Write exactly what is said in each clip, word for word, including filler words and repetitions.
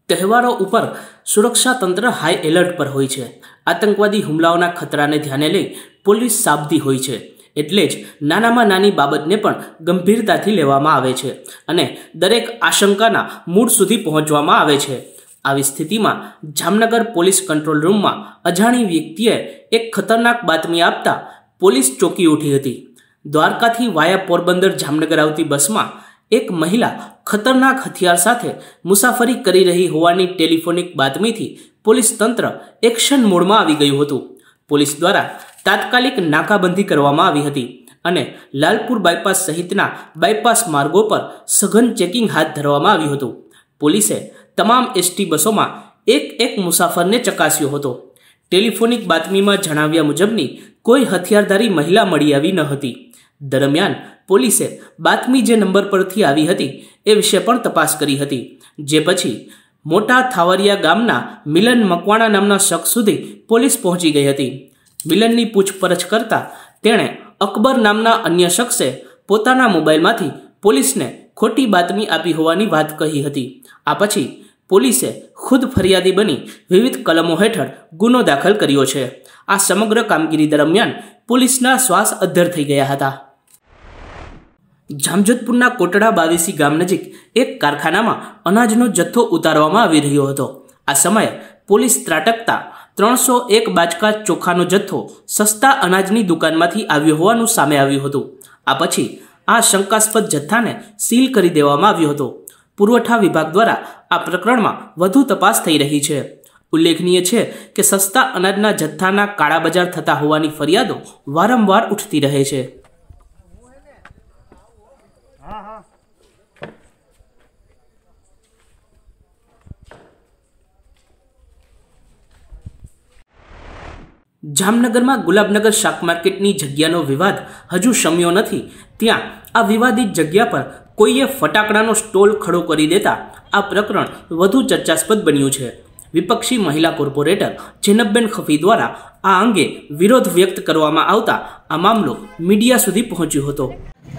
તહેવારો ઉપર સુરક્ષા તંત્ર હાઈ એલર્ટ પર હોય છે। આતંકવાદી હુમલાઓના ખતરાને ધ્યાને લઈ પોલીસ સાબદી હોય છે, એટલે જ નાનામાં નાની બાબતને પણ ગંભીરતાથી લેવામાં આવે છે અને દરેક આશંકાના મૂળ સુધી પહોંચવામાં આવે છે। આવી સ્થિતિમાં જામનગર પોલીસ કંટ્રોલ રૂમમાં અજાણી વ્યક્તિએ એક ખતરનાક બાતમી આપતા પોલીસ ચોંકી ઉઠી હતી। દ્વારકાથી વાયા પોરબંદર જામનગર આવતી બસમાં એક મહિલા ખતરનાક હથિયાર સાથે મુસાફરી કરી રહી હોવાની ટેલિફોનિક બાતમીથી પોલીસ તંત્ર એક્શન મોડમાં આવી ગયું હતું। પોલીસ દ્વારા તાત્કાલિક નાકાબંધી કરવામાં આવી હતી અને લાલપુર બાયપાસ સહિતના બાયપાસ માર્ગો પર સઘન ચેકિંગ હાથ ધરવામાં આવ્યું હતું। પોલીસે તમામ એસટી બસોમાં એક એક મુસાફરને ચકાસ્યો હતો। ટેલિફોનિક બાતમીમાં જણાવ્યા મુજબની કોઈ હથિયારધારી મહિલા મળી આવી ન હતી। દરમિયાન પોલીસે બાતમી જે નંબર પરથી આવી હતી એ વિશે પણ તપાસ કરી હતી, જે પછી મોટા થાવરિયા ગામના મિલન મકવાણા નામના શખ્સ સુધી પોલીસ પહોંચી ગઈ હતી। મિલનની પૂછપરછ કરતા તેણે અકબર નામના અન્ય શખ્સે પોતાના મોબાઈલમાંથી પોલીસને ખોટી બાતમી આપી હોવાની વાત કહી હતી। આ પછી પોલીસે ખુદ ફરિયાદી બની વિવિધ કલમો હેઠળ ગુનો દાખલ કર્યો છે। આ સમગ્ર કામગીરી દરમિયાન પોલીસના શ્વાસ અદ્ધર થઈ ગયા હતા। જામજોધપુરના કોટડા બાવીસી ગામ નજીક એક કારખાનામાં અનાજનો જથ્થો ઉતારવામાં આવી રહ્યો હતો। આ સમયે પોલીસ ત્રાટકતા ત્રણસો એક બાચકા ચોખાનો જથ્થો સસ્તા અનાજની દુકાનમાંથી આવ્યો હોવાનું સામે આવ્યું હતું। આ પછી આ શંકાસ્પદ જથ્થાને સીલ કરી દેવામાં આવ્યો હતો। પુરવઠા વિભાગ દ્વારા આ પ્રકરણમાં વધુ તપાસ થઈ રહી છે। ઉલ્લેખનીય છે કે સસ્તા અનાજના જથ્થાના કાળાબજાર થતા હોવાની ફરિયાદો વારંવાર ઉઠતી રહે છે। જામનગરમાં ગુલાબનગર શાક માર્કેટની જગ્યાનો વિવાદ હજુ શમ્યો નથી, ત્યાં આ વિવાદિત જગ્યા પર કોઈએ ફટાકડાનો સ્ટોલ ખડો કરી દેતા આ પ્રકરણ વધુ ચર્ચાસ્પદ બન્યું છે। વિપક્ષી મહિલા કોર્પોરેટર જેનબબેન ખફી દ્વારા આ અંગે વિરોધ વ્યક્ત કરવામાં આવતા આ મામલો મીડિયા સુધી પહોંચ્યો હતો।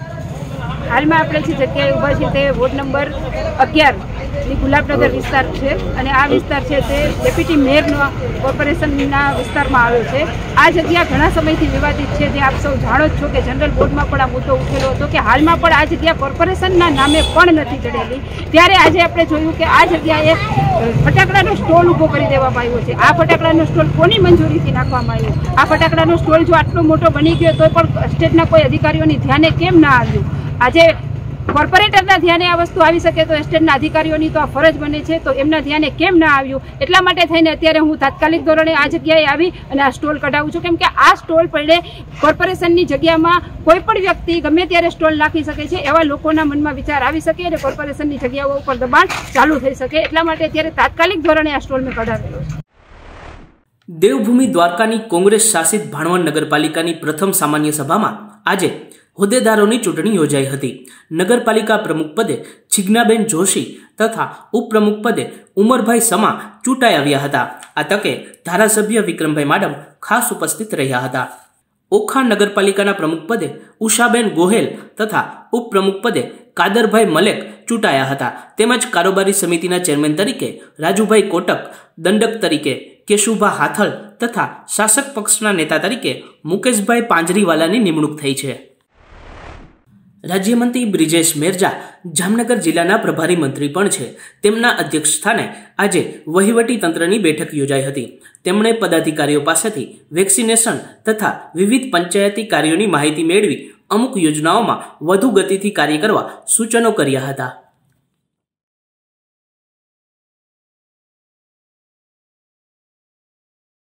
હાલમાં આપણે જે જગ્યાએ ઊભા છીએ તે વોર્ડ નંબર અગિયાર ની ગુલાબનગર વિસ્તાર છે અને આ વિસ્તાર છે તે ડેપ્યુટી મેયરનો કોર્પોરેશનના વિસ્તારમાં આવ્યો છે। આ જગ્યા ઘણા સમયથી વિવાદિત છે, જે આપ સૌ જાણો જ છો કે જનરલ બોર્ડમાં પણ આ મુદ્દો ઉઠેલો હતો કે હાલમાં પણ આ જગ્યા કોર્પોરેશનના નામે પણ નથી ચડેલી। ત્યારે આજે આપણે જોયું કે આ જગ્યાએ ફટાકડાનો સ્ટોલ ઊભો કરી દેવામાં આવ્યો છે। આ ફટાકડાનો સ્ટોલ કોની મંજૂરીથી નાખવામાં આવ્યો? આ ફટાકડાનો સ્ટોલ જો આટલો મોટો બની ગયો તો પણ સ્ટેટના કોઈ અધિકારીઓની ધ્યાને કેમ ના આવ્યું? આજે કોર્પોરેટરના ધ્યાને આ વસ્તુ આવી શકે તો એસ્ટેટના અધિકારીઓની તો આ ફરજ બને છે, તો એમના ધ્યાને કેમ ના આવ્યું? એટલા માટે થઈને અત્યારે હું તાત્કાલિક ધોરણે આ જગ્યાએ આવી અને આ સ્ટોલ કઢાવું છું, કેમ કે આ સ્ટોલ પડે કોર્પોરેશનની જગ્યામાં કોઈ પણ વ્યક્તિ ગમે ત્યારે સ્ટોલ નાખી શકે છે, એવા લોકોના મનમાં વિચાર આવી શકે અને કોર્પોરેશનની જગ્યાઓ ઉપર દબાણ ચાલુ થઈ શકે। એટલા માટે અત્યારે તાત્કાલિક ધોરણે આ સ્ટોલ મેં કઢાવેલો છે। દેવભૂમિ દ્વારકાની કોંગ્રેસ શાસિત ભાણવડ નગરપાલિકાની પ્રથમ સામાન્ય સભામાં આજે હોદ્દેદારોની ચૂંટણી યોજાઈ હતી। નગરપાલિકા પ્રમુખ પદે જિજ્ઞાબેન જોશી તથા ઉપપ્રમુખ પદે ઉમરભાઈ સમા ચૂંટાઈ આવ્યા હતા। આ તકે ધારાસભ્ય વિક્રમભાઈ માડમ ખાસ ઉપસ્થિત રહ્યા હતા। ઓખા નગરપાલિકાના પ્રમુખ પદે ઉષાબેન ગોહેલ તથા ઉપપ્રમુખ પદે કાદરભાઈ મલેક ચૂંટાયા હતા, તેમજ કારોબારી સમિતિના ચેરમેન તરીકે રાજુભાઈ કોટક, દંડક તરીકે કેશુભા હાથલ તથા શાસક પક્ષના નેતા તરીકે મુકેશભાઈ પાંજરીવાલાની નિમણૂક થઈ છે। રાજ્યમંત્રી બ્રિજેશ મેરજા જામનગર જિલ્લાના પ્રભારી મંત્રી પણ છે। તેમના અધ્યક્ષ સ્થાને આજે વહીવટી તંત્રની બેઠક યોજાઈ હતી। તેમણે પદાધિકારીઓ પાસેથી વેક્સિનેશન તથા વિવિધ પંચાયતી કાર્યોની માહિતી મેળવી અમુક યોજનાઓમાં વધુ ગતિથી કાર્ય કરવા સૂચનો કર્યા હતા।